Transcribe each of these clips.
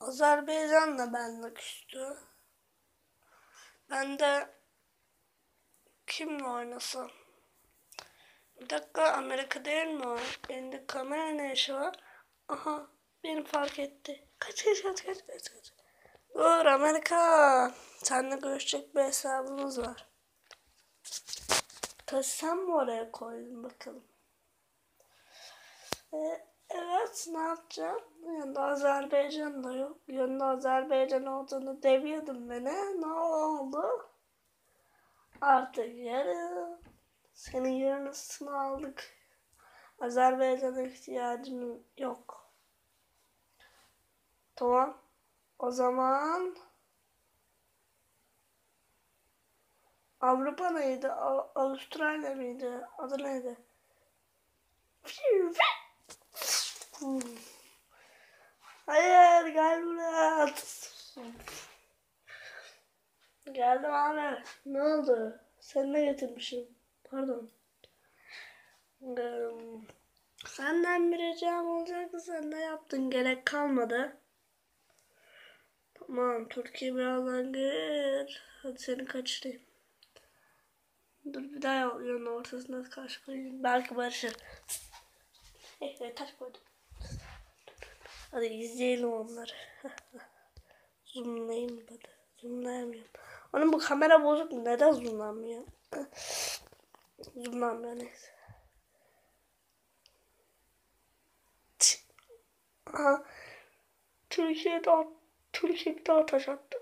Azerbaycan da benimle küstü. Ben de kimle oynasam? Bir dakika, Amerika değil mi o? Elinde kamera ne işi var? Aha, beni fark etti. Kaç. Dur Amerika. Seninle görüşecek bir hesabımız var. Taş sen mi oraya koydun bakalım? Evet, ne yapacağım? Yanında Azerbaycan da yok. Yanında Azerbaycan olduğunu demiyordum bana. Ne oldu? Artık yarın. Senin yarın üstüne aldık. Azerbaycan'a ihtiyacım yok. Tamam. O zaman Avrupa neydi? Avustralya mıydı? Adı neydi? Hayır, gel buraya. Geldim abi. Ne oldu? Sen ne getirmişim? Pardon. Senden bir ricam olacaktı. Sen ne yaptın? Gerek kalmadı. Tamam. Türkiye birazdan gelir. Hadi seni kaçırayım. Dur bir daha yolun ortasına taş koyayım. Belki barışır. Taş koydum. Hadi izleyelim onları. Zoomlayayım hadi. Zoomlayamıyorum. Onun bu kamera bozuk mu? Neden zoomlanmıyor? Zoomlanmıyor neyse. Aha. Türkiye'de ateş attı.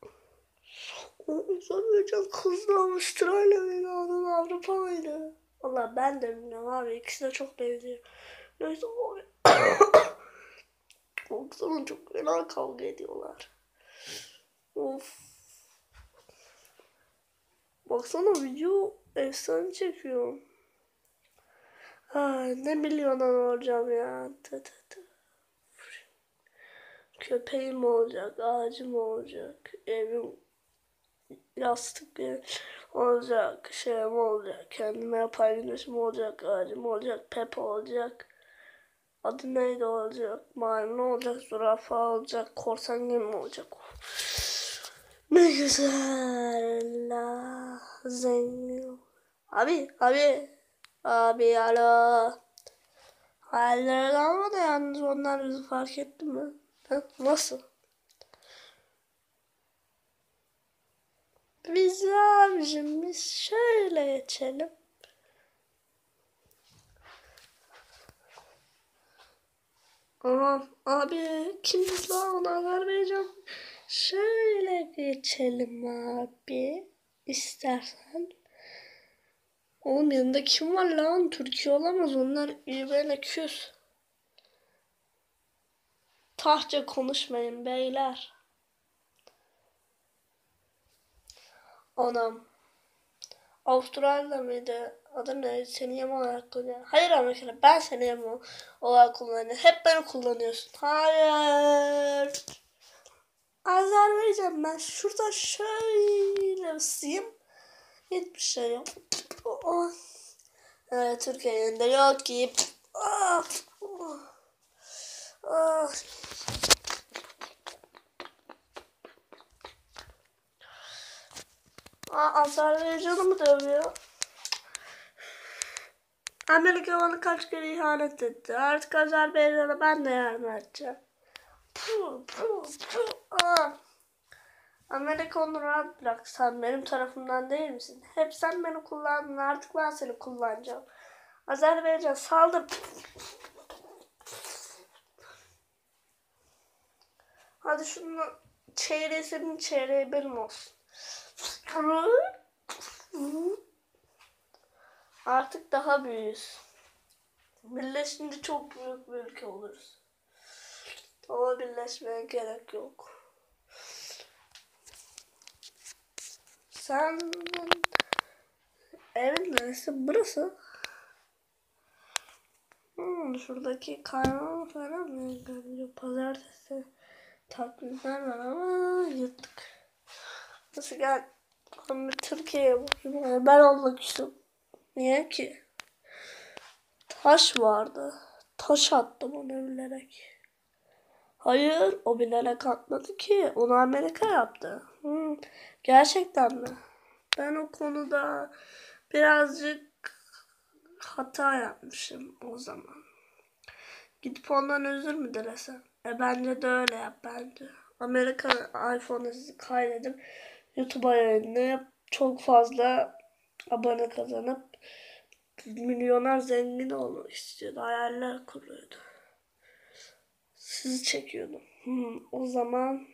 Azerbaycan kızdı, Avustralya mıydı? Avrupa mıydı? Valla ben de bilmiyorum abi. İkisi de çok benziyor. Neyse abi. Baksana çok fena kavga ediyorlar. Of. Baksana video efsane çekiyor. Ne milyondan olacağım ya. Köpeğim olacak, ağacım olacak, evim yastık olacak, şeyim olacak, kendime yapay güneşim olacak, ağacım olacak, Pepe olacak. Adı neydi olacak? Maymun olacak, zürafa olacak, korsan gemi olacak. Ne güzel la zengin. Abi alo. Halleri kalmadı yalnız, onlar bizi fark etti mi? Nasıl? Biz şöyle geçelim. Aha, abi kimiz lan Azerbaycan? Şöyle geçelim abi. İstersen. Oğlum yanında kim var lan? Türkiye olamaz. Onlar birbirine küs. Tahtça konuşmayın beyler. Anam. Avustralya mıydı? Adı ne? Seni yama olarak kullanıyor. Hayır Amerika, ben seni yama olarak kullanıyorum. Hep beni kullanıyorsun. Hayır. Azerbaycan, ben şurada şöyle ısıyım. Hiçbir şey yok. Oh. Türkiye'nin de yok ki. Oh. Oh. Oh. Azerbaycan'ı mı dövüyor? Amerika bana kaç kere ihanet etti. Artık Azerbaycan'a ben de yardım edeceğim. Amerika onu rahat bırak. Sen benim tarafımdan değil misin? Hep sen beni kullandın. Artık ben seni kullanacağım. Azerbaycan saldır. Hadi şunu çeyreği senin, çeyreği benim olsun. Artık daha büyüğüz. Birleşince çok büyük bir ülke oluruz. Ama birleşmeye gerek yok. Sen evin neresi? Burası. Şuradaki kaynağı falan mı? Pazartesi takvimler var ama yırttık. Nasıl gel? Türkiye'ye bakayım. Ben olmak istiyorum. Niye ki? Taş vardı. Taş attım onu bilerek. Hayır, o bilerek atmadı ki. Onu Amerika yaptı. Gerçekten mi? Ben o konuda birazcık hata yapmışım o zaman. Gidip ondan özür mü dilesem? Bence de öyle yap bence. Amerika iPhone'u kaydedip YouTube'a yayınlayıp çok fazla abone kazanıp milyoner zengin olmak istiyordu. Hayaller kuruyordu. Sizi çekiyordum. O zaman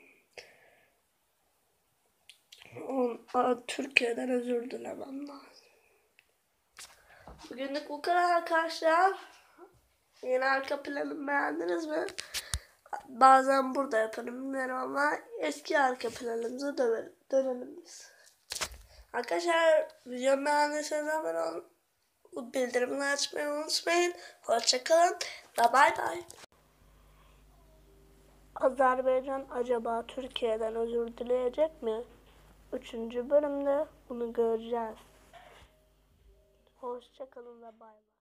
Türkiye'den özür dilemem lazım. Bugünlük bu kadar arkadaşlar. Yeni arka planımı beğendiniz mi? Bazen burada yaparım bilmiyorum ama eski arka planımıza dönelim biz. Arkadaşlar videomu beğendiyseniz abone olun. Bildirimleri açmayı unutmayın. Hoşçakalın ve bay bay. Azerbaycan acaba Türkiye'den özür dileyecek mi? 3. bölümde bunu göreceğiz. Hoşçakalın ve bay bay.